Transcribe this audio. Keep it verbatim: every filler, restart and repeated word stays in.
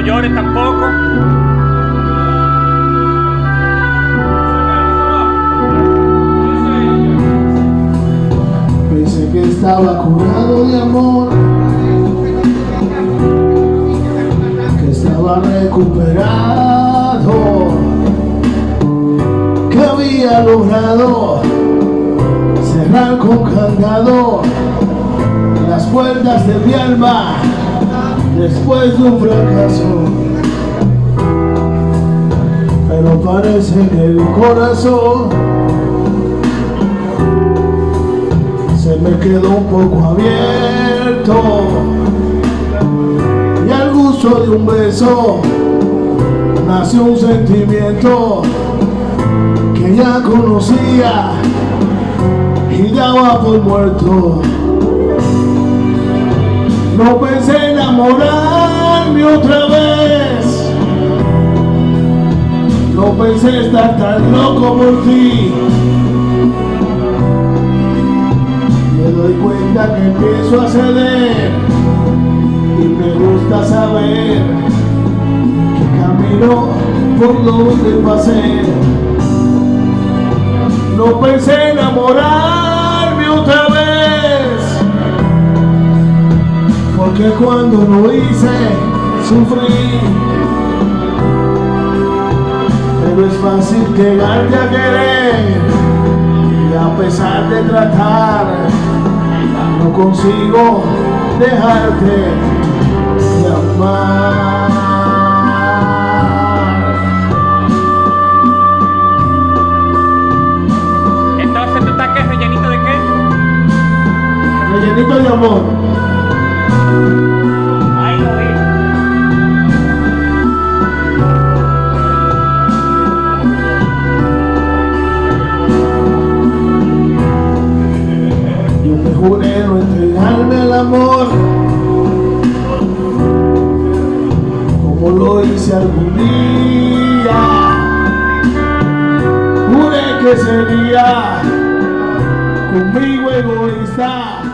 llores tampoco. Pensé que estaba curado de amor, que estaba recuperado, que había logrado cerrar con candado las puertas de mi alma después de un fracaso. Pero parece que el corazón se me quedó un poco abierto, y al gusto de un beso nació un sentimiento que ya conocía y daba por muerto. No pensé enamorarme otra vez, no pensé estar tan loco por ti. Me doy cuenta que empiezo a ceder y me gusta saber que camino por donde pasé. No pensé enamorarme otra vez, porque cuando lo hice sufrí. Pero es fácil llegarte a querer, y a pesar de tratar no consigo dejarte de amar. Entonces, ¿tú estás qué? ¿Rellenito de qué? Rellenito de amor. Ahí lo vi. Yo me juré no entregarme al amor como lo hice algún día. Juré que sería conmigo egoísta,